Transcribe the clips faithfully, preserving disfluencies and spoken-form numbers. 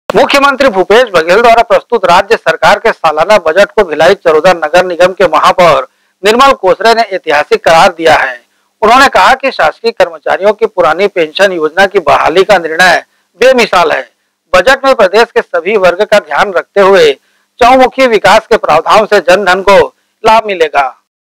मुख्यमंत्री भूपेश बघेल द्वारा प्रस्तुत राज्य सरकार के सालाना बजट को भिलाई चरोदा नगर निगम के महापौर निर्मल कोसरे ने ऐतिहासिक करार दिया है। उन्होंने कहा कि शासकीय कर्मचारियों की पुरानी पेंशन योजना की बहाली का निर्णय बेमिसाल है। बजट में प्रदेश के सभी वर्ग का ध्यान रखते हुए चहुमुखी विकास के प्रावधान से जन धन को लाभ मिलेगा।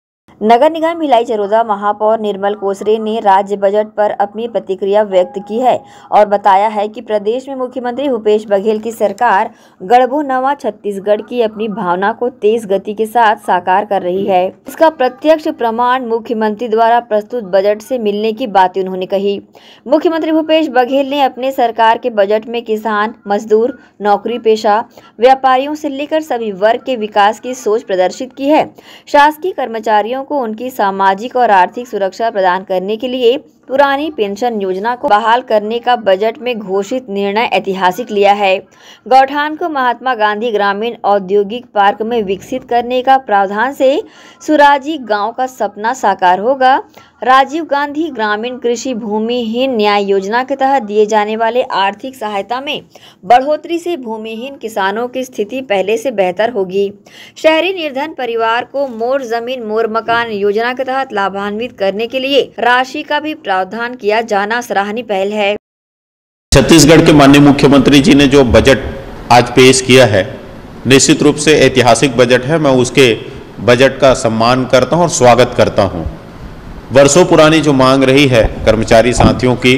नगर निगम भिलाई चरोदा महापौर निर्मल कोसरे ने राज्य बजट पर अपनी प्रतिक्रिया व्यक्त की है और बताया है कि प्रदेश में मुख्यमंत्री भूपेश बघेल की सरकार गढ़बो नवा छत्तीसगढ़ की अपनी भावना को तेज गति के साथ साकार कर रही है। इसका प्रत्यक्ष प्रमाण मुख्यमंत्री द्वारा प्रस्तुत बजट से मिलने की बातें उन्होंने कही। मुख्यमंत्री भूपेश बघेल ने अपने सरकार के बजट में किसान, मजदूर, नौकरी पेशा, व्यापारियों से लेकर सभी वर्ग के विकास की सोच प्रदर्शित की है। शासकीय कर्मचारियों को उनकी सामाजिक और आर्थिक सुरक्षा प्रदान करने के लिए पुरानी पेंशन योजना को बहाल करने का बजट में घोषित निर्णय ऐतिहासिक लिया है। गौठान को महात्मा गांधी ग्रामीण औद्योगिक पार्क में विकसित करने का प्रावधान से सुराजी गांव का सपना साकार होगा। राजीव गांधी ग्रामीण कृषि भूमिहीन न्याय योजना के तहत दिए जाने वाले आर्थिक सहायता में बढ़ोतरी से भूमिहीन किसानों की स्थिति पहले से बेहतर होगी। शहरी निर्धन परिवार को मोर जमीन मोर मकान योजना के तहत लाभान्वित करने के लिए राशि का भी प्रावधान किया जाना सराहनीय पहल है। छत्तीसगढ़ के माननीय मुख्यमंत्री जी ने जो बजट आज पेश किया है, निश्चित रूप से ऐतिहासिक बजट है। मैं उसके बजट का सम्मान करता हूं और स्वागत करता हूं। वर्षों पुरानी जो मांग रही है कर्मचारी साथियों की,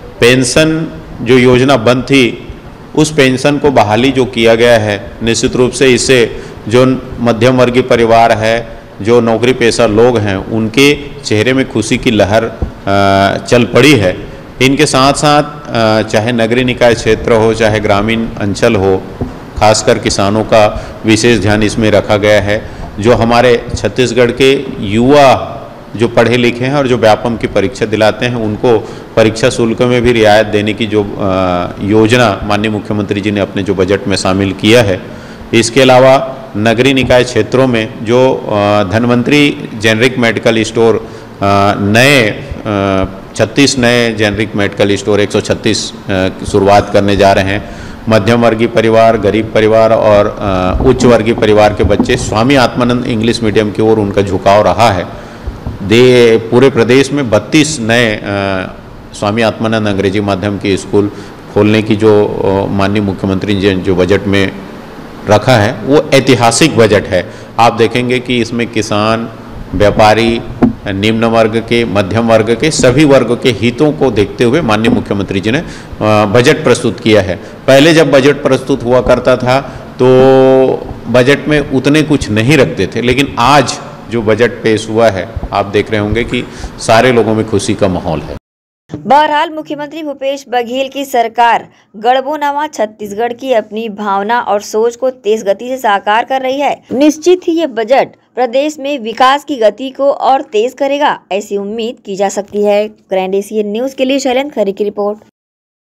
पेंशन जो योजना बंद थी, उस पेंशन को बहाली जो किया गया है, निश्चित रूप से इससे जो मध्यम वर्गीय परिवार है, जो नौकरी पेशा लोग हैं, उनके चेहरे में खुशी की लहर चल पड़ी है। इनके साथ साथ चाहे नगरीय निकाय क्षेत्र हो, चाहे ग्रामीण अंचल हो, खासकर किसानों का विशेष ध्यान इसमें रखा गया है। जो हमारे छत्तीसगढ़ के युवा जो पढ़े लिखे हैं और जो व्यापम की परीक्षा दिलाते हैं, उनको परीक्षा शुल्क में भी रियायत देने की जो योजना माननीय मुख्यमंत्री जी ने अपने जो बजट में शामिल किया है। इसके अलावा नगरीय निकाय क्षेत्रों में जो धनवंतरी जेनरिक मेडिकल स्टोर नए छत्तीस नए जेनरिक मेडिकल स्टोर एक सौ छत्तीस शुरुआत करने जा रहे हैं। मध्यम वर्गीय परिवार, गरीब परिवार और उच्च वर्गीय परिवार के बच्चे स्वामी आत्मानंद इंग्लिश मीडियम की ओर उनका झुकाव रहा है। दे पूरे प्रदेश में बत्तीस नए स्वामी आत्मानंद अंग्रेजी माध्यम के स्कूल खोलने की जो माननीय मुख्यमंत्री जी ने जो बजट में रखा है, वो ऐतिहासिक बजट है। आप देखेंगे कि इसमें किसान, व्यापारी, निम्न वर्ग के, मध्यम वर्ग के, सभी वर्ग के हितों को देखते हुए माननीय मुख्यमंत्री जी ने बजट प्रस्तुत किया है। पहले जब बजट प्रस्तुत हुआ करता था तो बजट में उतने कुछ नहीं रखते थे, लेकिन आज जो बजट पेश हुआ है, आप देख रहे होंगे कि सारे लोगों में खुशी का माहौल है। बहरहाल मुख्यमंत्री भूपेश बघेल की सरकार गढ़बो नवा छत्तीसगढ़ की अपनी भावना और सोच को तेज गति से साकार कर रही है। निश्चित ही ये बजट प्रदेश में विकास की गति को और तेज करेगा, ऐसी उम्मीद की जा सकती है। ग्रैंड एशियन न्यूज के लिए शैलेंद्र खरे की रिपोर्ट।